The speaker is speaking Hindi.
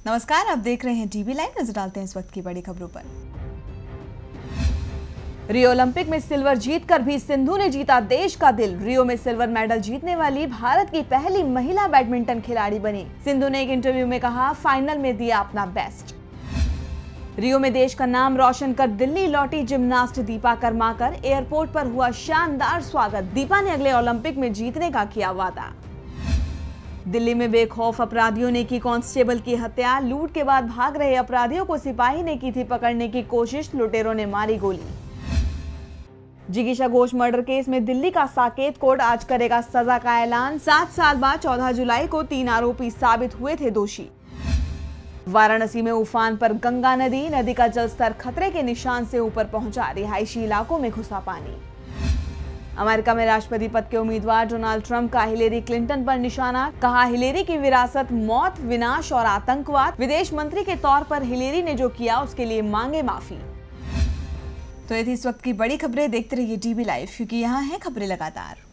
नमस्कार, आप देख रहे हैं टीवी लाइव। नजर डालते हैं इस वक्त की बड़ी खबरों पर। रियो ओलंपिक में सिल्वर जीतकर भी सिंधु ने जीता देश का दिल। रियो में सिल्वर मेडल जीतने वाली भारत की पहली महिला बैडमिंटन खिलाड़ी बनी। सिंधु ने एक इंटरव्यू में कहा, फाइनल में दिया अपना बेस्ट। रियो में देश का नाम रोशन कर दिल्ली लौटी जिम्नास्ट दीपा कर्माकर। एयरपोर्ट पर हुआ शानदार स्वागत। दीपा ने अगले ओलंपिक में जीतने का किया वादा। दिल्ली में बेखौफ अपराधियों ने की कांस्टेबल की हत्या। लूट के बाद भाग रहे अपराधियों को सिपाही ने की थी पकड़ने की कोशिश। लुटेरों ने मारी गोली। जिगीशा घोष मर्डर केस में दिल्ली का साकेत कोर्ट आज करेगा सजा का ऐलान। 7 साल बाद 14 जुलाई को 3 आरोपी साबित हुए थे दोषी। वाराणसी में उफान पर गंगा नदी का जलस्तर खतरे के निशान से ऊपर पहुंचा। रिहायशी इलाकों में घुसा पानी। अमेरिका में राष्ट्रपति पद के उम्मीदवार डोनाल्ड ट्रंप का हिलेरी क्लिंटन पर निशाना। कहा, हिलेरी की विरासत मौत, विनाश और आतंकवाद। विदेश मंत्री के तौर पर हिलेरी ने जो किया उसके लिए मांगे माफी। तो ये थी इस वक्त की बड़ी खबरें। देखते रहिए टीवी लाइव, क्योंकि यहाँ है खबरें लगातार।